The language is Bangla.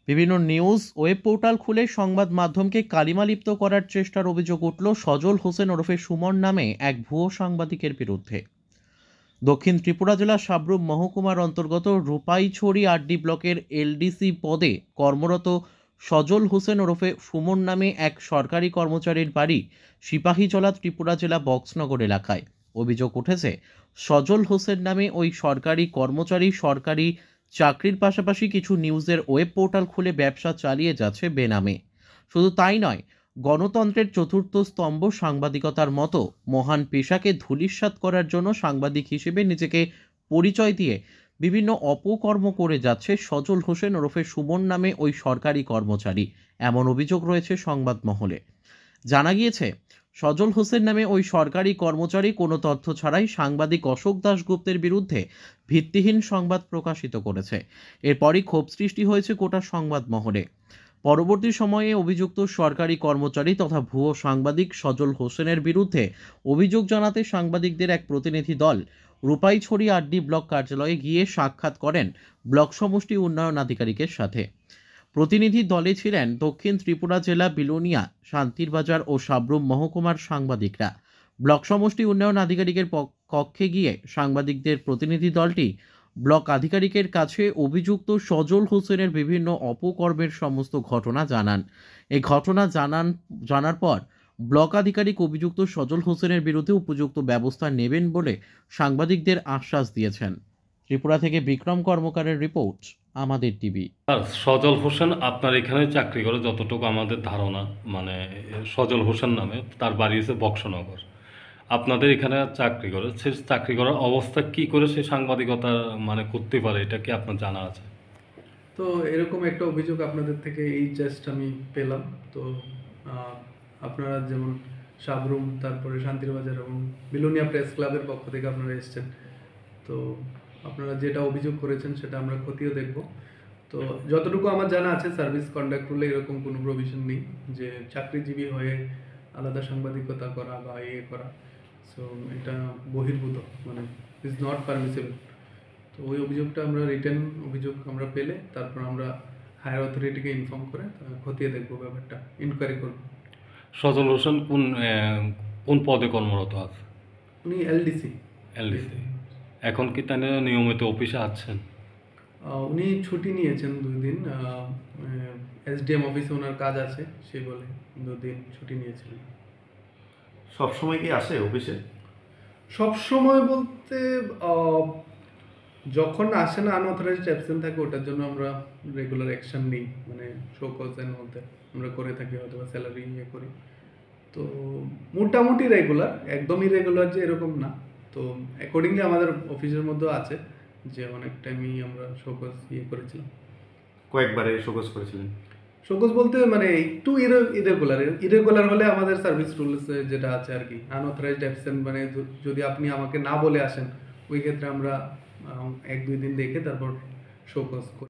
বিভিন্ন নিউজ ওয়েব পোর্টাল খুলে সংবাদ মাধ্যমকে কালিমালিপ্ত করার চেষ্টার অভিযোগ উঠল সজল হোসেন ওরফে সুমন নামে এক ভুয়ো সাংবাদিকের বিরুদ্ধে। দক্ষিণ ত্রিপুরা জেলার সাব্রুম মহকুমার অন্তর্গত রূপাইছড়ি আরডি ব্লকের এলডিসি পদে কর্মরত সজল হোসেন ওরফে সুমন নামে এক সরকারি কর্মচারীর বাড়ি সিপাহীজলা ত্রিপুরা জেলা বক্সনগর এলাকায়। অভিযোগ উঠেছে, সজল হোসেন নামে ওই সরকারি কর্মচারী সরকারি চাকরির পাশাপাশি কিছু নিউজের ওয়েব পোর্টাল খুলে ব্যবসা চালিয়ে যাচ্ছে বেনামে। শুধু তাই নয়, গণতন্ত্রের চতুর্থ স্তম্ভ সাংবাদিকতার মতো মহান পেশাকে ধূলিসাৎ করার জন্য সাংবাদিক হিসেবে নিজেকে পরিচয় দিয়ে বিভিন্ন অপকর্ম করে যাচ্ছে সজল হোসেন ওরফে সুমন নামে ওই সরকারি কর্মচারী, এমন অভিযোগ রয়েছে সংবাদ মহলে। জানা গিয়েছে, সজল হোসেন নামে ওই সরকারি কর্মচারী কোনো তথ্য ছাড়াই সাংবাদিক অশোক দাশগুপ্তের বিরুদ্ধে ভিত্তিহীন সংবাদ প্রকাশিত করেছে। এরপরই ক্ষোভ সৃষ্টি হয়েছে গোটা সংবাদ মহলে। পরবর্তী সময়ে অভিযুক্ত সরকারি কর্মচারী তথা ভুয়ো সাংবাদিক সজল হোসেনের বিরুদ্ধে অভিযোগ জানাতে সাংবাদিকদের এক প্রতিনিধি দল রূপাইছড়ি আরডি ব্লক কার্যালয়ে গিয়ে সাক্ষাৎ করেন ব্লক সমষ্টি উন্নয়ন আধিকারিকের সাথে। প্রতিনিধি দলে ছিলেন দক্ষিণ ত্রিপুরা জেলা বিলোনিয়া, শান্তিরবাজার ও সাব্রুম মহকুমার সাংবাদিকরা। ব্লক সমষ্টি উন্নয়ন আধিকারিকের কক্ষে গিয়ে সাংবাদিকদের প্রতিনিধি দলটি ব্লক আধিকারিকের কাছে অভিযুক্ত সজল হোসেনের বিভিন্ন অপকর্মের সমস্ত ঘটনা জানান। এই ঘটনা জানার পর ব্লক আধিকারিক অভিযুক্ত সজল হোসেনের বিরুদ্ধে উপযুক্ত ব্যবস্থা নেবেন বলে সাংবাদিকদের আশ্বাস দিয়েছেন। ত্রিপুরা থেকে বিক্রম কর্মকারের রিপোর্ট, আমাদের টিভি। আর সজল হোসেন আপনার এখানে চাকরি করে, যতটুকু আমাদের ধারণা, মানে সজল হোসেন নামে, তার বাড়ি হচ্ছে বক্সনগর। আপনাদের এখানে চাকরি করে, সে চাকরি করার অবস্থা কি করে সে সাংবাদিকতা মানে করতে পারে, এটা কি আপনার জানা আছে? তো এরকম একটা অভিযোগ আপনাদের থেকে এই জাস্ট আমি পেলাম। তো আপনারা যেমন সাবরুম, তারপরে শান্তিরবাজার এবং বিলোনিয়া প্রেস ক্লাবের পক্ষ থেকে আপনারা এসেছেন। তো আপনারা যেটা অভিযোগ করেছেন সেটা আমরা খতিয়ে দেখব। তো যতটুকু আমার জানা আছে, সার্ভিস কন্ডাক্ট রুলে এরকম কোনো প্রভিশন নেই যে চাকরিজীবী হয়ে আলাদা সাংবাদিকতা করা বা করা। সো এটা বহির্ভূত, মানে ইজ নট পারমিসিবল। তো ওই অভিযোগটা আমরা রিটেন অভিযোগ আমরা পেলে তারপর আমরা হায়ার অথরিটিকে ইনফর্ম করে খতিয়ে দেখবো, ব্যাপারটা ইনকোয়ারি করব। সজল হোসেন কোন পদে কর্মরত আছে? উনি এলডিসি। এলডিসি। এখন কি তাহলে নিয়মিত অফিসে আছেন? উনি ছুটি নিয়েছেন 2 দিন। এসডিএম অফিসে ওনার কাজ আছে, সে বলে 2 দিন ছুটি নিয়েছিলেন। সব সময় কি আসে অফিসে? সব সময় বলতে যখন আসে না, আনঅথরাইজড অ্যাবসেন্ট থাকে, ওটার জন্য আমরা রেগুলার অ্যাকশন নিই, মানে শো কজের মধ্যে আমরা করে থাকি, হয়তো স্যালারি করি। তো মোটামুটি রেগুলার, একদমই রেগুলার যে এরকম না। তো অ্যাকর্ডিংলি আমাদের অফিসের মধ্যেও আছে যে অনেক টাইমই আমরা শোকজ করেছিলাম। কয়েকবারে শোকজ করেছিলেন? শোকজ বলতে মানে একটু ইরেগুলার হলে আমাদের সার্ভিস রুলস যেটা আছে আর কি, আনঅথরাইজড অ্যাবসেন্ট, মানে যদি আপনি আমাকে না বলে আসেন, ওই ক্ষেত্রে আমরা 1-2 দিন দেখে তারপর শোকজ করি।